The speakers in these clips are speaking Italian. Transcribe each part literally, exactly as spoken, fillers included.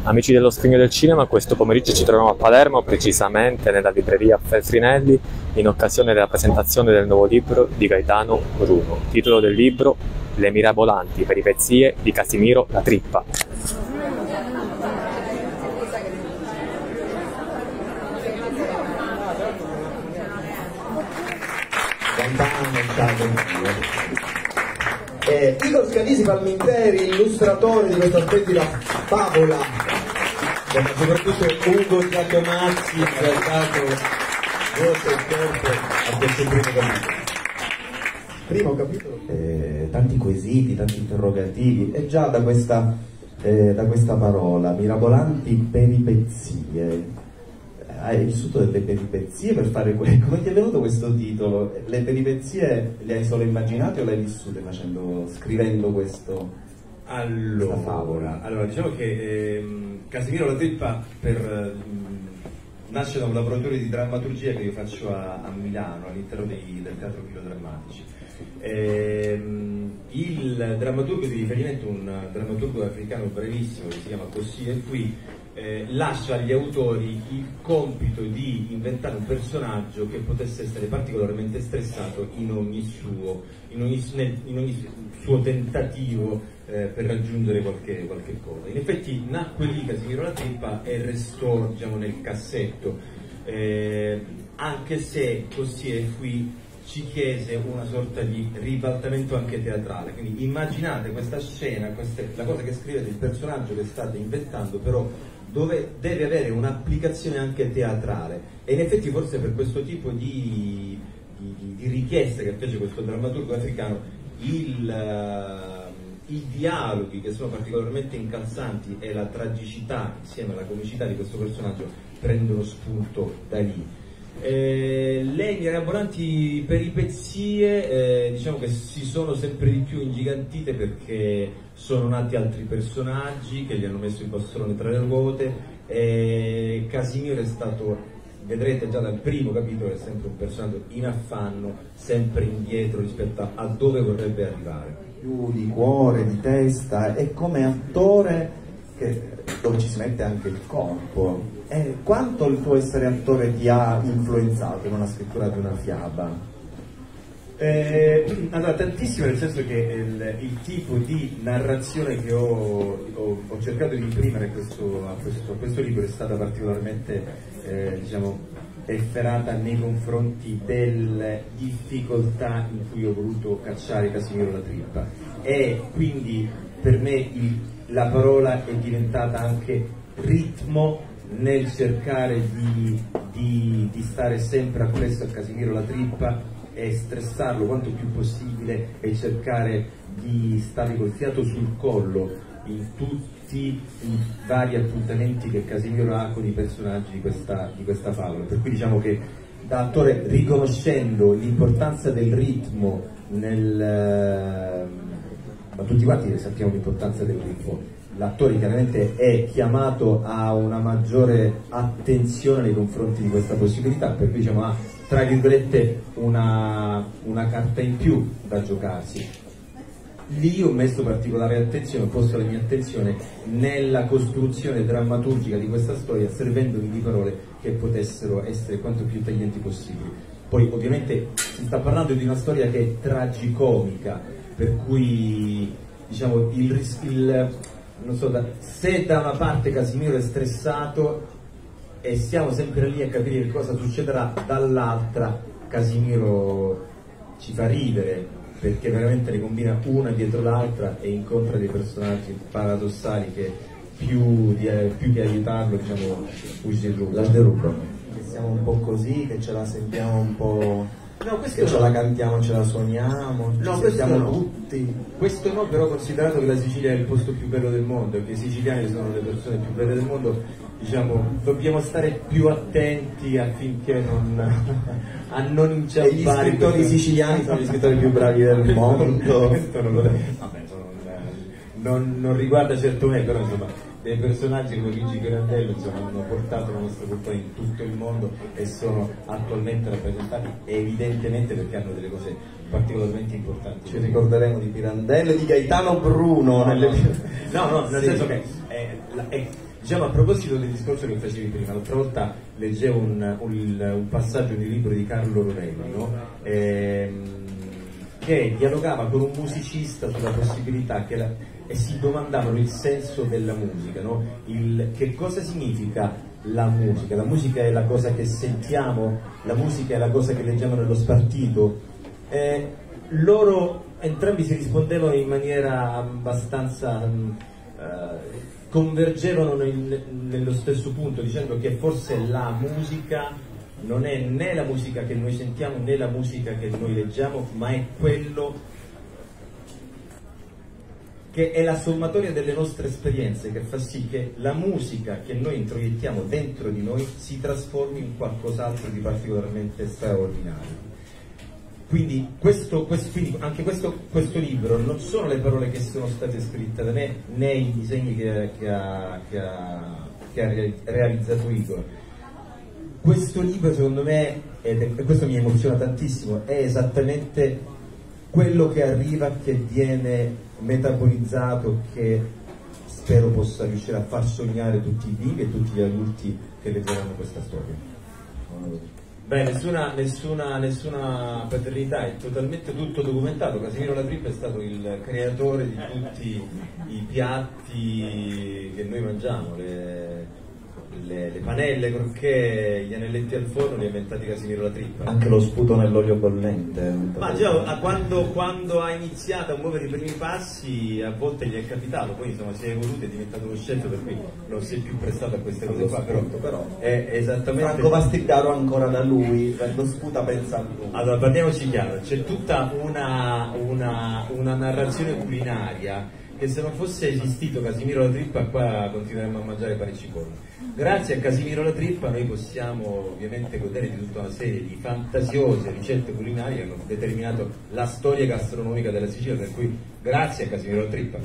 Amici dello Scrigno del Cinema, questo pomeriggio ci troviamo a Palermo, precisamente nella libreria Feltrinelli, in occasione della presentazione del nuovo libro di Gaetano Bruno. Titolo del libro: Le mirabolanti peripezie di Casimiro La Trippa. Eh, Igor Scandisi Palminteri, illustratore di questa splendida favola, ma soprattutto Ugo Giacomazzi, ha dato voce e corpo a questo primo capitolo. Primo capitolo, eh, tanti quesiti, tanti interrogativi, e già da questa, eh, da questa parola, mirabolanti peripezie. Hai vissuto delle peripezie per fare quello? Come ti è venuto questo titolo? Le peripezie le hai solo immaginate o le hai vissute facendo, scrivendo questo, allora, questa favola? Allora, diciamo che ehm, Casimiro La Trippa per, ehm, nasce da un laboratorio di drammaturgia che io faccio a, a Milano, all'interno dei, del Teatro Filodrammatici. Ehm, il drammaturgo di riferimento, un drammaturgo africano brevissimo che si chiama Così e Qui, Eh, lascia agli autori il compito di inventare un personaggio che potesse essere particolarmente stressato in ogni suo, in ogni, in ogni suo tentativo eh, per raggiungere qualche, qualche cosa. In effetti nacque lì Casimiro La Trippa e restò, diciamo, nel cassetto, eh, anche se Così e Qui ci chiese una sorta di ribaltamento anche teatrale. Quindi immaginate questa scena, queste, la cosa che scrivete, il personaggio che state inventando, però dove deve avere un'applicazione anche teatrale, e in effetti forse per questo tipo di, di, di richieste che fece questo drammaturgo africano, il, uh, i dialoghi che sono particolarmente incalzanti e la tragicità insieme alla comicità di questo personaggio prendono spunto da lì. Eh, le mirabolanti peripezie eh, diciamo che si sono sempre di più ingigantite perché sono nati altri personaggi che gli hanno messo il bastone tra le ruote, e Casimiro è stato, vedrete già dal primo capitolo, è sempre un personaggio in affanno, sempre indietro rispetto a dove vorrebbe arrivare. Più di cuore, di testa, e come attore che, dove ci si mette anche il corpo. Eh, quanto il tuo essere attore ti ha influenzato in una scrittura di una fiaba? Eh, allora, tantissimo, nel senso che il, il tipo di narrazione che ho, ho, ho cercato di imprimere a questo, a, questo, a questo libro è stata particolarmente eh, diciamo, efferata nei confronti delle difficoltà in cui ho voluto cacciare Casimiro La Trippa, e quindi per me il, la parola è diventata anche ritmo nel cercare di, di, di stare sempre appresso a Casimiro La Trippa e stressarlo quanto più possibile, e cercare di stare col fiato sul collo in tutti i vari appuntamenti che Casimiro ha con i personaggi di questa, di questa favola. Per cui diciamo che da attore, riconoscendo l'importanza del ritmo nel... ma tutti quanti sappiamo l'importanza del ritmo, l'attore chiaramente è chiamato a una maggiore attenzione nei confronti di questa possibilità, per cui diciamo ha tra virgolette una, una carta in più da giocarsi. Lì ho messo particolare attenzione, ho posto la mia attenzione nella costruzione drammaturgica di questa storia, servendomi di parole che potessero essere quanto più taglienti possibili. Poi ovviamente si sta parlando di una storia che è tragicomica, per cui diciamo il, il non so, da, se da una parte Casimiro è stressato e siamo sempre lì a capire che cosa succederà, dall'altra Casimiro ci fa ridere perché veramente ne combina una dietro l'altra e incontra dei personaggi paradossali che più, di, eh, più che aiutarlo, diciamo, la derubano. Che siamo un po' così, che ce la sentiamo un po'... No, questo che ce no. la cantiamo, ce la suoniamo, no, ci questo sentiamo no. tutti. Questo no, però considerato che la Sicilia è il posto più bello del mondo e che i siciliani sono le persone più belle del mondo, diciamo, dobbiamo stare più attenti affinché non, a non inciampare. E gli scrittori questo... siciliani sono gli scrittori più bravi del mondo. Questo non lo vabbè, non, non, non riguarda certo me, però insomma dei personaggi come Luigi Pirandello, insomma, hanno portato la nostra cultura in tutto il mondo e sono attualmente rappresentati evidentemente perché hanno delle cose particolarmente importanti. Ci ricorderemo di Pirandello e di Gaetano Bruno. No, nelle... no, no, nel sì. senso che è, è, Diciamo, a proposito del discorso che facevi prima, l'altra volta leggevo un, un, un passaggio di un libro di Carlo Ronelli, no? ehm, che dialogava con un musicista sulla possibilità che la, e si domandavano il senso della musica, no? il, che cosa significa la musica? La musica è la cosa che sentiamo, la musica è la cosa che leggiamo nello spartito. Eh, loro entrambi si rispondevano in maniera abbastanza... Uh, convergevano nel, nello stesso punto, dicendo che forse la musica non è né la musica che noi sentiamo né la musica che noi leggiamo, ma è quello che è la sommatoria delle nostre esperienze, che fa sì che la musica che noi introiettiamo dentro di noi si trasformi in qualcos'altro di particolarmente straordinario. Quindi, questo, questo, quindi anche questo, questo libro non sono le parole che sono state scritte da me, né i disegni che, che, ha, che, ha, che ha realizzato Igor. Questo libro, secondo me, ed è, e questo mi emoziona tantissimo, è esattamente quello che arriva, che viene metabolizzato, che spero possa riuscire a far sognare tutti i vivi e tutti gli adulti che leggeranno questa storia. Beh, nessuna, nessuna, nessuna paternità, è totalmente tutto documentato. Casimiro La Trippa è stato il creatore di tutti i piatti che noi mangiamo, le, le, le panelle, crocchè, gli anelletti al forno li ha inventati Casimiro La Trippa. Anche lo sputo nell'olio bollente. Ma già, quando, quando ha iniziato a muovere i primi passi, a volte gli è capitato, poi insomma si è evoluto, è diventato uno chef, per cui non si è più prestato a queste cose qua, però, però è esattamente... Franco Basticaro ancora da lui, lo sputa pensa a lui. Allora, parliamoci chiaro, c'è tutta una, una, una narrazione culinaria che se non fosse esistito Casimiro La Trippa qua continueremmo a mangiare pane e cipolle. Grazie a Casimiro La Trippa noi possiamo ovviamente godere di tutta una serie di fantasiose ricette culinarie che hanno determinato la storia gastronomica della Sicilia, per cui grazie a Casimiro La Trippa.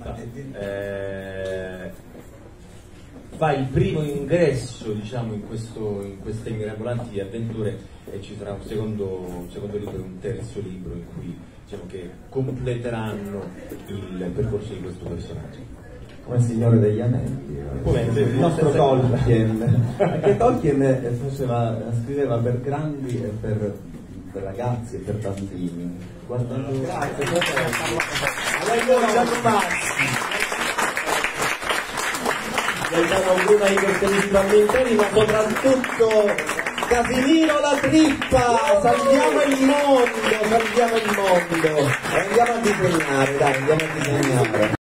Eh, fa il primo ingresso, diciamo, in, questo, in queste mirabolanti avventure, e ci sarà un secondo, un secondo libro e un terzo libro in cui, diciamo, che completeranno il percorso di questo personaggio. Come il Signore degli Anelli, come il nostro Tolkien. Perché Tolkien faceva, scriveva per grandi e per, per ragazzi e per bambini. Guardando... Grazie, Gaetano Bruno ai cortesi frammentatori, ma soprattutto Casimiro La Trippa. Salviamo il mondo, salviamo il mondo. E andiamo a disegnare, dai, andiamo a disegnare.